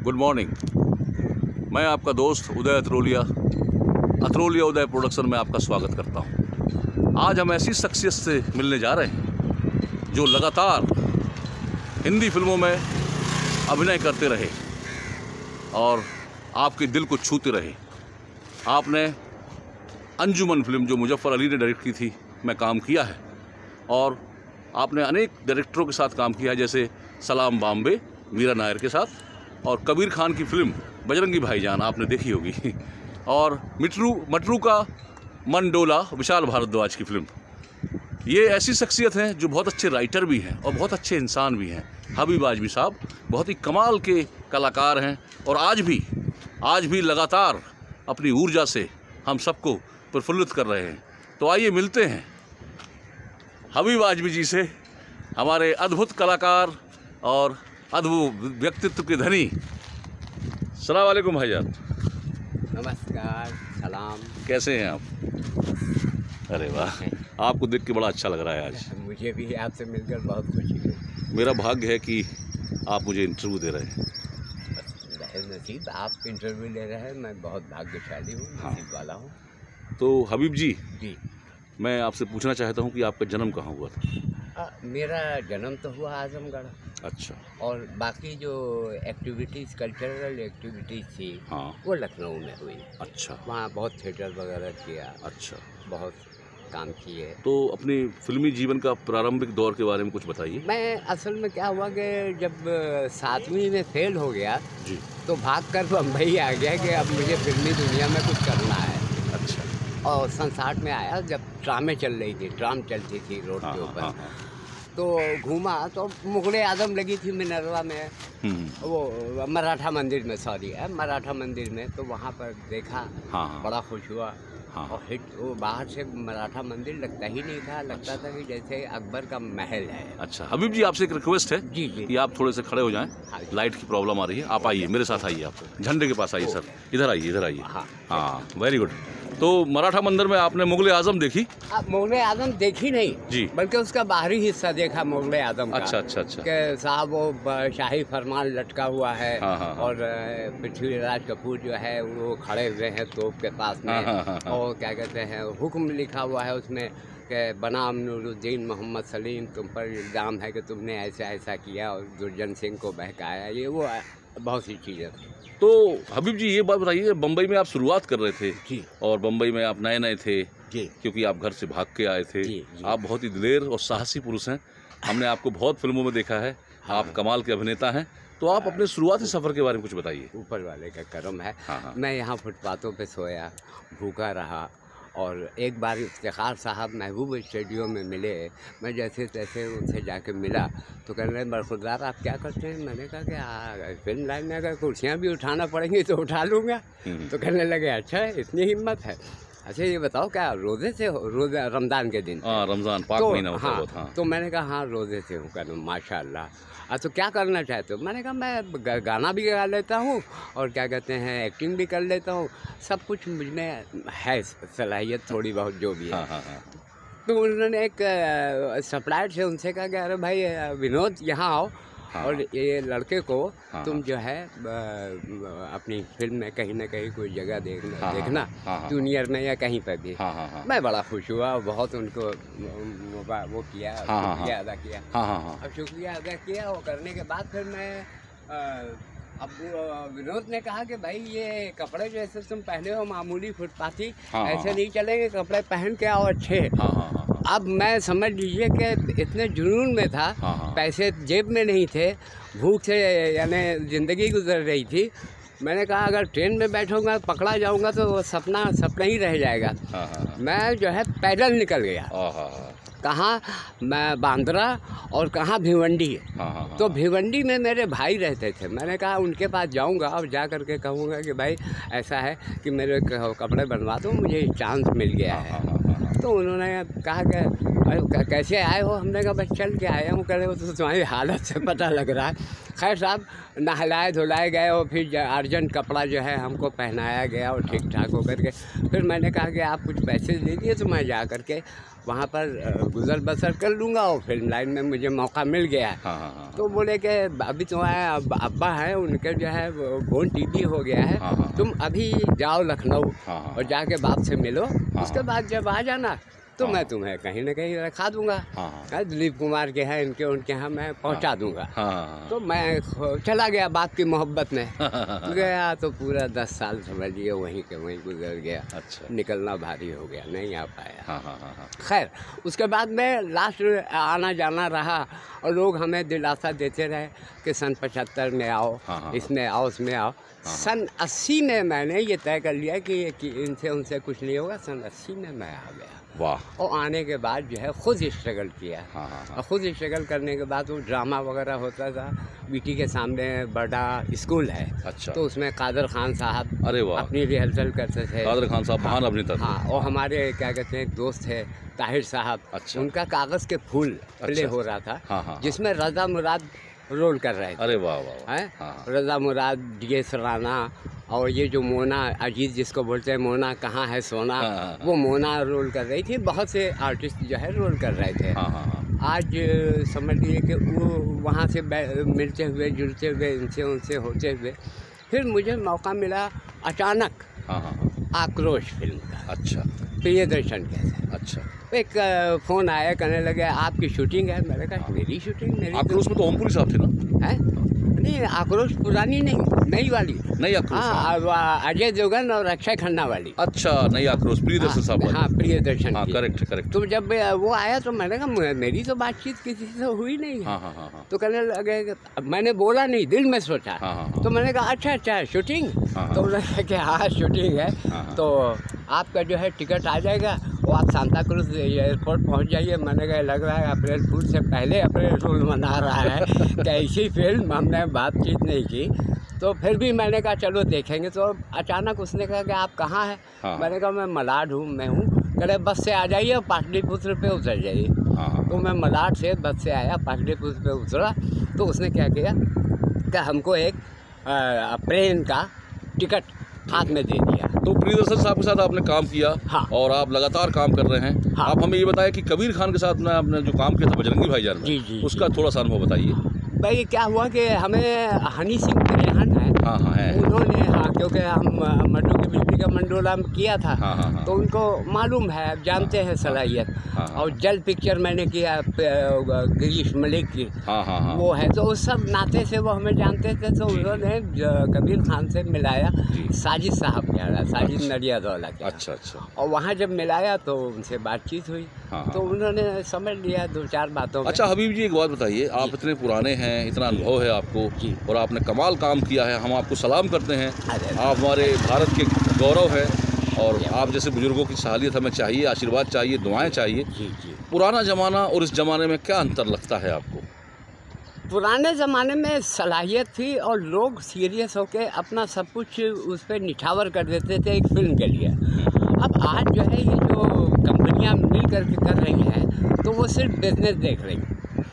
Good morning. मैं आपका दोस्त उदय अतरोलिया उदय प्रोडक्शन में आपका स्वागत करता हूं। आज हम ऐसी शख्सियत से मिलने जा रहे हैं जो लगातार हिंदी फिल्मों में अभिनय करते रहे और आपके दिल को छूते रहे। आपने अंजुमन फिल्म जो मुजफ्फर अली ने डायरेक्ट की थी में काम किया है और आपने अनेक डायरेक्टरों के साथ काम किया है, जैसे सलाम बॉम्बे मीरा नायर के साथ, और कबीर खान की फिल्म बजरंगी भाईजान आपने देखी होगी, और मटरू का मन डोला विशाल भारद्वाज की फिल्म। ये ऐसी शख्सियत हैं जो बहुत अच्छे राइटर भी हैं और बहुत अच्छे इंसान भी हैं। हबीब आजमी साहब बहुत ही कमाल के कलाकार हैं और आज भी लगातार अपनी ऊर्जा से हम सबको प्रफुल्लित कर रहे हैं। तो आइए मिलते हैं हबीब आजमी जी से, हमारे अद्भुत कलाकार और अद्भुत व्यक्तित्व के धनी। अस्सलाम वालेकुम भाईजान। नमस्कार, सलाम। कैसे हैं आप? अरे वाह, आपको देख के बड़ा अच्छा लग रहा है आज। मुझे भी आपसे मिलकर बहुत खुशी हुई। मेरा भाग्य है कि आप मुझे इंटरव्यू दे रहे हैं। नसीब, आप इंटरव्यू ले रहे हैं, मैं बहुत भाग्यशाली हूँ, नसीब वाला हूँ। तो हबीब जी, जी, मैं आपसे पूछना चाहता हूँ कि आपका जन्म कहाँ हुआ था? मेरा जन्म तो हुआ आजमगढ़। अच्छा। और बाकी जो एक्टिविटीज़, कल्चरल एक्टिविटीज़ थी, हाँ, वो लखनऊ में हुई। अच्छा। वहाँ बहुत थिएटर वगैरह किया। अच्छा, बहुत काम किए। तो अपने फिल्मी जीवन का प्रारंभिक दौर के बारे में कुछ बताइए। मैं असल में क्या हुआ कि जब 7वीं में फेल हो गया जी, तो भाग कर बम्बई आ गया कि अब मुझे फिल्मी दुनिया में कुछ करना है। अच्छा। और 60 में आया जब ट्रामें चल रही थी, ट्राम चलती थी रोड के ऊपर। हाँ। तो घूमा तो मुगले आजम लगी थी मिनरवा में, वो मराठा मंदिर में, मराठा मंदिर में। तो वहाँ पर देखा, हाँ। बड़ा खुश हुआ। हाँ। और हिट, वो बाहर से मराठा मंदिर लगता ही नहीं था, लगता था कि जैसे अकबर का महल है। अच्छा हबीब जी, आपसे एक रिक्वेस्ट है जी जी, कि आप थोड़े से खड़े हो जाएं। हाँ जी। लाइट की प्रॉब्लम आ रही है, आप आइए मेरे साथ, आइए आप झंडे के पास आइए सर, इधर आइए। हाँ, वेरी गुड। तो मराठा मंदिर में आपने मुगल आजम देखी? मुगल आजम देखी नहीं जी, बल्कि उसका बाहरी हिस्सा देखा मुगल आजम का। अच्छा। कि साहब वो शाही फरमान लटका हुआ है। हाँ। और पृथ्वीराज कपूर जो है वो खड़े हुए हैं तोप के पास में। हाँ। और क्या कहते हैं, हुक्म लिखा हुआ है उसमें कि बनाम नूरुद्दीन मोहम्मद सलीम, तुम पर इल्ज़ाम है कि तुमने ऐसा किया और दुर्जन सिंह को बहकाया। ये वो बहुत सी चीज़ें। तो हबीब जी, ये बात बताइए, बम्बई में आप शुरुआत कर रहे थे जी, और बम्बई में आप नए थे जी, क्योंकि आप घर से भाग के आए थे। जी। आप बहुत ही दिलेर और साहसी पुरुष हैं। हमने आपको बहुत फिल्मों में देखा है। हाँ। आप कमाल के अभिनेता हैं। तो आप अपने शुरुआती सफ़र के बारे में कुछ बताइए। ऊपर वाले का करम है। हाँ। मैं यहाँ फुटपाथों पे सोया, भूखा रहा। और एक बार इफ्तिखार साहब महबूब स्टूडियो में मिले। मैं जैसे तैसे उनसे जाके मिला तो कहने लगे, बरखुरदार आप क्या करते हैं? मैंने कहा कि फिल्म लाइन में अगर कुर्सियाँ भी उठाना पड़ेंगी तो उठा लूँगा। तो कहने लगे, अच्छा इतनी हिम्मत है। अच्छा ये बताओ, क्या रोज़े से हो? रोज़ा रमज़ान के दिन? हाँ, रमज़ान पाक महीना होता है। हाँ। तो मैंने कहा हाँ रोज़े से हूँ। कहना माशाअल्लाह। तो क्या करना चाहते हो? मैंने कहा मैं गाना भी गा लेता हूँ और क्या कहते हैं एक्टिंग भी कर लेता हूँ, सब कुछ मुझ में है, सलाहियत थोड़ी बहुत जो भी है। हाँ। तो उन्होंने एक सप्लायर से उनसे कहा कि अरे भाई विनोद यहाँ आओ। हाँ। और ये लड़के को तुम हाँ। जो है अपनी फिल्म में कहीं ना कहीं कोई जगह देखना, हाँ। जूनियर में या कहीं पर भी। हाँ। मैं बड़ा खुश हुआ, बहुत उनको वो किया, हाँ। शुक्रिया अदा किया। हाँ। अब शुक्रिया अदा किया और करने के बाद फिर मैं अब विनोद ने कहा कि भाई ये कपड़े जैसे तुम पहने हो मामूली फुटपाथी, ऐसे नहीं चलेंगे, कपड़े पहन के आओ अच्छे। हाँ। अब मैं समझ लीजिए कि इतने जुनून में था। हाँ। पैसे जेब में नहीं थे, भूख से यानी ज़िंदगी गुजर रही थी। मैंने कहा अगर ट्रेन में बैठूंगा, पकड़ा जाऊंगा तो वो सपना ही रह जाएगा। हाँ। मैं जो है पैदल निकल गया। कहाँ? मैं बांद्रा और कहाँ भिवंडी। हाँ। तो भिवंडी में मेरे भाई रहते थे। मैंने कहा उनके पास जाऊंगा और जा कर के कहूँगा कि भाई ऐसा है कि मेरे कपड़े बनवा दो, मुझे चांस मिल गया है। तो उन्होंने कहा कि अरे कैसे आए हो? हमने कहा बस चल के आया हूँ। कह रहे हो तो तुम्हारी हालत से पता लग रहा है। खैर साहब नहलाए धुलाए गए और फिर अर्जेंट कपड़ा जो है हमको पहनाया गया और ठीक ठाक होकर के फिर मैंने कहा कि आप कुछ पैसे दे दिए तो मैं जा कर के वहाँ पर गुजर बसर कर लूँगा और फिल्म लाइन में मुझे मौका मिल गया है। हाँ। तो बोले कि अभी तुम्हारे अब्बा हैं, उनके जो है बोन टीबी हो गया है। हाँ। तुम अभी जाओ लखनऊ हाँ। और जाके बाप से मिलो। हाँ। उसके बाद जब आ जाना तो हाँ। मैं तुम्हें कहीं ना कहीं रखा दूंगा। हाँ। दिलीप कुमार के हैं उनके यहाँ मैं पहुँचा दूंगा। हाँ। तो मैं चला गया बाप की मोहब्बत में। गया तो पूरा 10 साल समझिए वहीं के वहीं गुजर गया। अच्छा। निकलना भारी हो गया, नहीं आ पाया। हाँ। खैर उसके बाद में लास्ट आना जाना रहा और लोग हमें दिलासा देते रहे कि सन 75 में आओ, इसमें आओ, उसमें आओ। सन 80 में मैंने ये तय कर लिया कि इनसे उनसे कुछ नहीं होगा। सन 80 में मैं आ गया। वाह। और आने के बाद जो है खुद स्ट्रगल किया। हाँ। और खुद स्ट्रगल करने के बाद वो ड्रामा वगैरह होता था। बीटी के सामने बड़ा स्कूल है। अच्छा। तो उसमें कादर खान साहब अरे वाह, अपनी रिहर्सल करते थे। कादर खान साहब महान अभिनेता थे। हाँ, और हमारे क्या कहते हैं एक दोस्त थे ताहिर साहब। अच्छा। उनका कागज़ के फूल प्ले हो रहा था। हाँ। जिसमें रज़ा मुराद रोल कर रहे थे। अरे वाह वाह। हैं हाँ। रज़ा मुराद, DS राना और ये जो मोना अजीत जिसको बोलते हैं मोना कहाँ है सोना, हाँ। वो मोना रोल कर रही थी। बहुत से आर्टिस्ट जो है रोल कर रहे थे। हाँ। आज समझ लिए कि वो वहाँ से मिलते हुए जुलते हुए इनसे उनसे होते हुए फिर मुझे मौका मिला अचानक आक्रोश फिल्म का। अच्छा। प्रियदर्शन कैसे। अच्छा। एक फ़ोन आया, कहने लगे आपकी शूटिंग है। मैंने कहा मेरी शूटिंग? मेरी आक्रोश में तो ओमपुरी साहब थे ना? है नहीं, आक्रोश पुरानी नहीं, नई वाली। नई आक्रोश। हाँ, अजय देवगन और अक्षय खन्ना वाली। अच्छा, नई आक्रोश प्रियदर्शन साहब वाली। हाँ, प्रियदर्शन। हाँ, करेक्ट। तो जब वो आया तो मैंने कहा मेरी तो बातचीत किसी से हुई नहीं है। हाँ। तो कहने लगे, मैंने बोला नहीं, दिल में सोचा। हाँ। तो मैंने कहा अच्छा शूटिंग। तो उन्होंने कहा कि हाँ शूटिंग है। तो आपका जो है टिकट आ जाएगा, वो आप सांता क्रूज एयरपोर्ट पहुंच जाइए। मैंने कहा लग रहा है अप्रैल फूल से पहले अप्रैल फूल मना रहा है कि ऐसी फिल्म हमने बातचीत नहीं की। तो फिर भी मैंने कहा चलो देखेंगे। तो अचानक उसने कहा कि आप कहाँ हैं? मैंने कहा मैं मलाड हूँ, मैं हूँ। कह रहे बस से आ जाइए और पाटलिपुत्र पे उतर जाइए। तो मैं मलाड से बस से आया, पाटलिपुत्र पे उतरा। तो उसने क्या किया कि हमको एक ट्रेन का टिकट हाथ में दे दिया। तो प्रियदर्शन साहब के साथ आपने काम किया। हाँ। और आप लगातार काम कर रहे हैं। हाँ। आप हमें ये बताएं कि कबीर खान के साथ आपने जो काम किया था बजरंगी भाईजान में, जी। उसका थोड़ा सा अनुभव बताइए। भाई क्या हुआ कि हमें हनी सिंह रेहान है। हाँ है। उन्होंने क्योंकि हम मड्डू की बिजली का मंडोला में किया था। हाँ। तो उनको मालूम है, जानते हैं सलाहियत। और जल पिक्चर मैंने किया गिरीश मलिक की। हाँ। वो है तो उस सब नाते से वो हमें जानते थे। तो उन्होंने कबीर खान से मिलाया साजिद साहब के यहाँ, साजिद नडियादौला के। अच्छा। और वहाँ जब मिलाया तो उनसे बातचीत हुई। तो उन्होंने समझ लिया 2-4 बातों में। अच्छा हबीब जी, एक बात बताइए, आप इतने पुराने हैं, इतना अनुभव है आपको और आपने कमाल काम किया है। हम आपको सलाम करते हैं। आप हमारे भारत के गौरव हैं और आप जैसे बुजुर्गों की सहायता हमें चाहिए, आशीर्वाद चाहिए, दुआएं चाहिए। जी। पुराना ज़माना और इस ज़माने में क्या अंतर लगता है आपको? पुराने ज़माने में सलाहियत थी और लोग सीरियस होकर अपना सब कुछ उस पर निछावर कर देते थे एक फिल्म के लिए। अब आज जो है ये जो कंपनियां मिल करके कर रही हैं तो वो सिर्फ बिजनेस देख रही।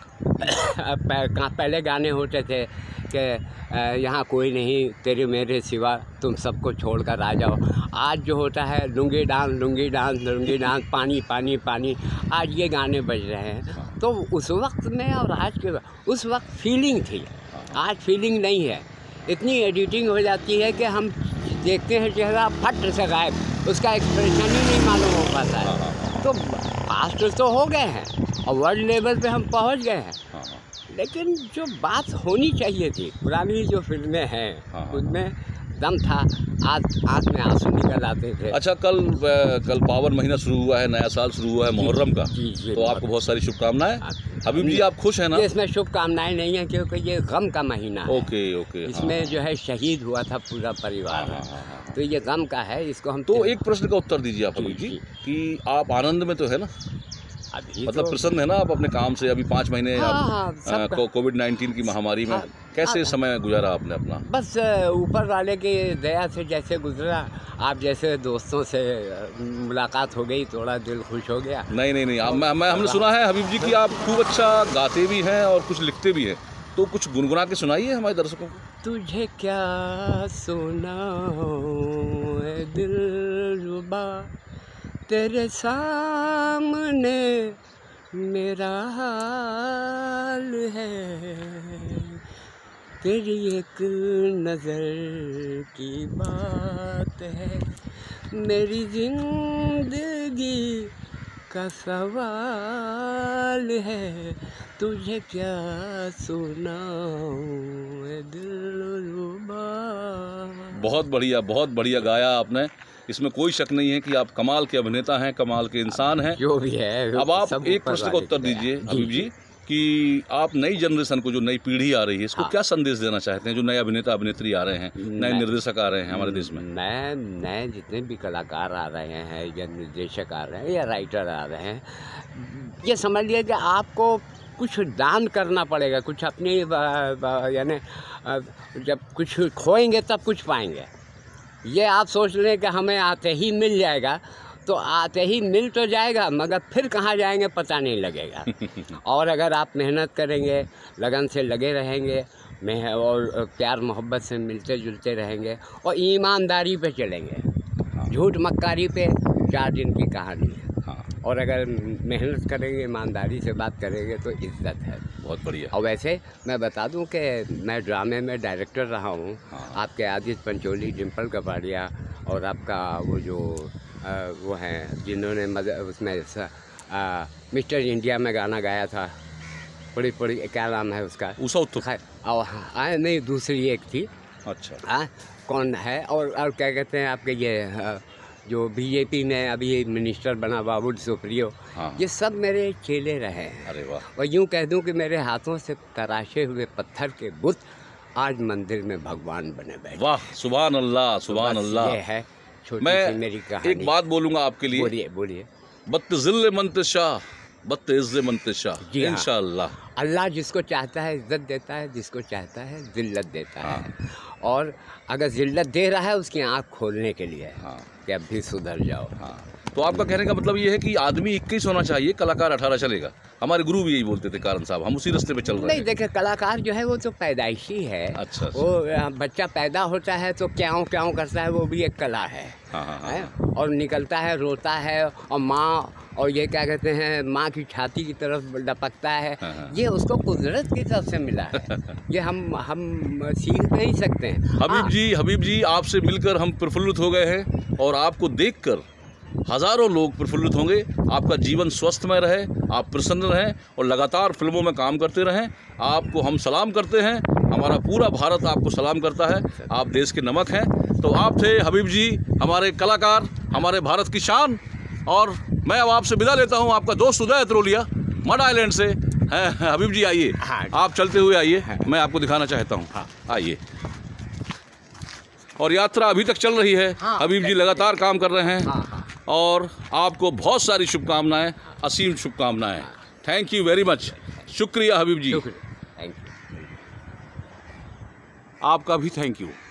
पहले गाने होते थे कि यहाँ कोई नहीं तेरे मेरे सिवा, तुम सबको छोड़कर आ जाओ। आज जो होता है लुंगी डांस, पानी पानी पानी, आज ये गाने बज रहे हैं। तो उस वक्त में और आज के उस वक्त फीलिंग थी, आज फीलिंग नहीं है। इतनी एडिटिंग हो जाती है कि हम देखते हैं चेहरा फट से गायब, उसका एक्सप्रेशन ही नहीं मालूम हो पाता है। तो फास्ट तो हो गए हैं और वर्ल्ड लेवल पे हम पहुंच गए हैं, लेकिन जो बात होनी चाहिए थी, पुरानी जो फिल्में हैं उनमें दम था। आज आँख में आंसू निकल आते थे। अच्छा, कल पावन महीना शुरू हुआ है, नया साल शुरू हुआ है मुहर्रम का। जी। तो आपको बहुत सारी शुभकामनाएं। हबीब जी, आप खुश हैं ना? इसमें शुभकामनाएं नहीं है क्योंकि ये गम का महीना है। ओके। इसमें जो है शहीद हुआ था पूरा परिवार। तो ये गम का है, इसको हम तो एक प्रश्न का उत्तर दीजिए आप हबीब जी कि आप आनंद में तो है ना? अभी मतलब तो प्रसन्न है ना आप अपने काम से? अभी 5 महीने हाँ, सब कोविड-19 की महामारी में कैसे समय गुजारा आपने अपना? बस ऊपर वाले की दया से जैसे गुजरा। आप जैसे दोस्तों से मुलाकात हो गई, थोड़ा दिल खुश हो गया। नहीं हमने सुना है हबीब जी कि आप खूब अच्छा गाते भी हैं और कुछ लिखते भी हैं, तो कुछ गुनगुना के सुनाइए हमारे दर्शकों को। तुझे क्या सुनाऊं ऐ दिलरुबा, तेरे सामने मेरा हाल है, तेरी एक नज़र की बात है, मेरी जिंदगी का सवाल है, तुझे क्या सुनाऊं ऐ दिलरुबा। बहुत बढ़िया गाया आपने। इसमें कोई शक नहीं है कि आप कमाल के अभिनेता हैं, कमाल के इंसान हैं। जो भी है अब आप एक प्रश्न का उत्तर दीजिए हबीब जी कि आप नई जनरेशन को, जो नई पीढ़ी आ रही है, इसको क्या संदेश देना चाहते हैं? जो नए अभिनेता अभिनेत्री आ रहे हैं, नए निर्देशक आ रहे हैं हमारे देश में। मैं नए जितने भी कलाकार आ रहे हैं या निर्देशक आ रहे हैं या राइटर आ रहे हैं, ये समझ लिया कि आपको कुछ दान करना पड़ेगा, कुछ अपनी यानी जब कुछ खोएंगे तब कुछ पाएंगे। ये आप सोच लें कि हमें आते ही मिल जाएगा, तो आते ही मिल तो जाएगा मगर फिर कहाँ जाएंगे पता नहीं लगेगा। और अगर आप मेहनत करेंगे, लगन से लगे रहेंगे, और प्यार मोहब्बत से मिलते जुलते रहेंगे और ईमानदारी पे चलेंगे, झूठ मक्कारी पे 4 दिन की कहानी है। और अगर मेहनत करेंगे, ईमानदारी से बात करेंगे तो इज्जत है। बहुत बढ़िया। और वैसे मैं बता दूं कि मैं ड्रामे में डायरेक्टर रहा हूं। आपके आदित्य पंचोली, डिम्पल कपाड़िया और आपका वो जो वो हैं जिन्होंने उसमें मिस्टर इंडिया में गाना गाया था, बड़ी क्या नाम है उसका? उषा उत्तुप। नहीं, दूसरी एक थी। अच्छा। कौन है? और क्या कहते हैं आपके ये जो बीजेपी में अभी मिनिस्टर बना बाबुल सुप्रियो, ये सब मेरे चेले रहे हैं। अरे वाह। और यूँ कह दूं कि मेरे हाथों से तराशे हुए पत्थर के बुत आज मंदिर में भगवान बने बैठे। वाह, सुभान अल्लाह, सुभान अल्लाह। ये है छोटी सी मेरी कहानी। एक बात बोलूँगा आपके लिए। बोलिए। बत्तिज़िल्ल मंतशाह, बत्तिज़्ज़ मंतशाह, इंशाअल्लाह। अल्लाह जिसको चाहता है इज्जत देता है, जिसको चाहता है जिल्लत देता है। और अगर जिल्लत दे रहा है उसकी आँख खोलने के लिए कि अब भी सुधर जाओ। तो आपका कहने का मतलब ये है कि आदमी 21 होना चाहिए, कलाकार 18 चलेगा। हमारे गुरु भी यही बोलते थे कारण साहब, हम उसी रास्ते पे चल रहे हैं। नहीं, देखिए कलाकार जो है वो तो पैदाइशी है। अच्छा। वो बच्चा पैदा होता है तो क्यों करता है, वो भी एक कला है। और निकलता है, रोता है, और माँ और ये क्या कहते हैं माँ की छाती की तरफ लपकता है। ये उसको कुदरत की तरफ से मिला है। ये हम सीख नहीं सकते हैं। हबीब जी आपसे मिलकर हम प्रफुल्लित हो गए हैं और आपको देखकर हज़ारों लोग प्रफुल्लित होंगे। आपका जीवन स्वस्थमय रहे, आप प्रसन्न रहें और लगातार फिल्मों में काम करते रहें। आपको हम सलाम करते हैं, हमारा पूरा भारत आपको सलाम करता है। आप देश के नमक हैं। तो आप थे हबीब जी, हमारे कलाकार, हमारे भारत की शान। और मैं अब आपसे विदा लेता हूँ, आपका दोस्त उदय अत्रोलिया, मड आइलैंड से। हबीब जी आइए, आप चलते हुए आइए, मैं आपको दिखाना चाहता हूँ। आइए। और यात्रा अभी तक चल रही है। हबीब जी लगातार काम कर रहे हैं और आपको बहुत सारी शुभकामनाएं, असीम शुभकामनाएं। Thank you very much. शुक्रिया हबीब जी। Thank you. आपका भी थैंक यू।